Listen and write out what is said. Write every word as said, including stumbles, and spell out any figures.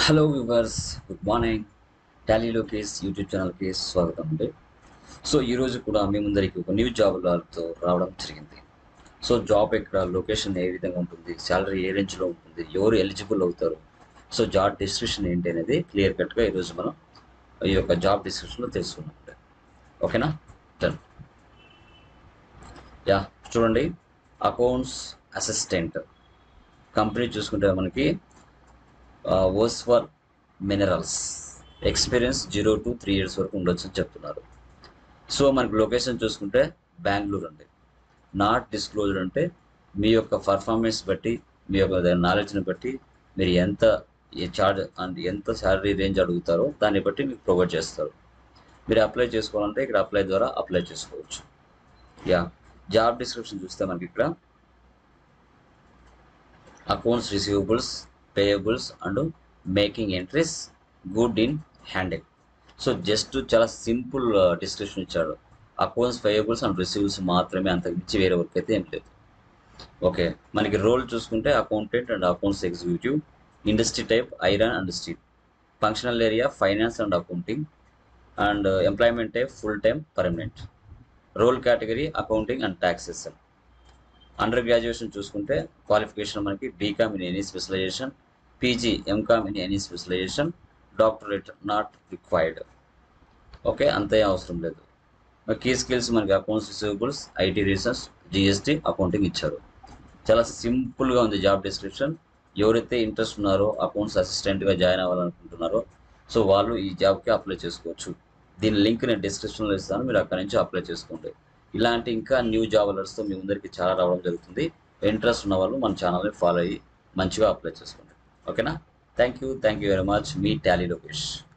Hello viewers, good morning. Tolly Lokesh YouTube ఛానల్కి స్వాగతం అండి. సో ఈరోజు కూడా మీ ముందరికి ఒక న్యూ జాబ్లతో రావడం జరిగింది. సో జాబ్ ఎక్కడ, లొకేషన్ ఏ విధంగా ఉంటుంది, శాలరీ ఏ రేంజ్లో ఉంటుంది, ఎవరు ఎలిజిబుల్ అవుతారు, సో జాబ్ డిస్క్రిప్షన్ ఏంటి అనేది క్లియర్ కట్గా ఈరోజు మనం ఈ యొక్క జాబ్ డిస్క్రిప్షన్లో తెలుసుకున్నాం. ఓకేనా? డన్. యా, చూడండి. అకౌంట్స్ అసిస్టెంట్ కంపెనీ చూసుకుంటే మనకి ఓస్వర్ minerals experience zero to three years వరకు ఉండొచ్చు అని చెప్తున్నారు. సో మనకి లొకేషన్ చూసుకుంటే బెంగళూరు అండి. నాట్ డిస్క్లోజ్డ్ అంటే మీ యొక్క పర్ఫార్మెన్స్ బట్టి, మీ యొక్క నాలెడ్జ్ని బట్టి మీరు ఎంత చార్జ్ అండ్ ఎంత శాలరీ రేంజ్ అడుగుతారో దాన్ని బట్టి మీకు ప్రొవైడ్ చేస్తారు. మీరు అప్లై చేసుకోవాలంటే ఇక్కడ అప్లై ద్వారా అప్లై చేసుకోవచ్చు. యా, జాబ్ డిస్క్రిప్షన్ చూస్తే మనకి ఇక్కడ accounts receivables, payables and making entries, good in handling. So just చాలా సింపుల్ డిస్క్రిప్షన్ ఇచ్చాడు. అకౌంట్స్ పేయబుల్స్ అండ్ రిసీవబుల్స్ మాత్రమే, అంతకు మించి వేరే వర్క్ అయితే ఏం లేదు. ఓకే, మనకి రోల్ చూసుకుంటే accountant and accounts executive. Industry type iron and steel. Functional area finance and accounting. And employment type full time permanent. Role category accounting and taxation. Under graduation చూసుకుంటే క్వాలిఫికేషన్ మనకి BCom in any specialization, PG MCom in any specialization, doctorate not required. Okay, అంతే అవసరం లేదు. Key skills మనకి accounts receivables, IT research, GST, accounting ఇచ్చారు. చాలా సింపుల్గా ఉంది జాబ్ డిస్క్రిప్షన్. ఎవరైతే ఇంట్రెస్ట్ ఉన్నారో, అకౌంట్స్ అసిస్టెంట్గా జాయిన్ అవ్వాలనుకుంటున్నారో, సో వాళ్ళు ఈ జాబ్కి అప్లై చేసుకోవచ్చు. దీని లింక్ నేను డిస్క్రిప్షన్లో ఇస్తాను, మీరు అక్కడి నుంచి అప్లై చేసుకోండి. ఇలాంటి ఇంకా న్యూ జాబ్ అలర్ట్స్తో మీ ముందరికి చాలా రావడం జరుగుతుంది. ఇంట్రెస్ట్ ఉన్న వాళ్ళు మన ఛానల్ని ఫాలో అయ్యి మంచిగా అప్లై చేసుకోండి. ఓకేనా? Thank you thank you very much. మీ టాలీ లోకేష్.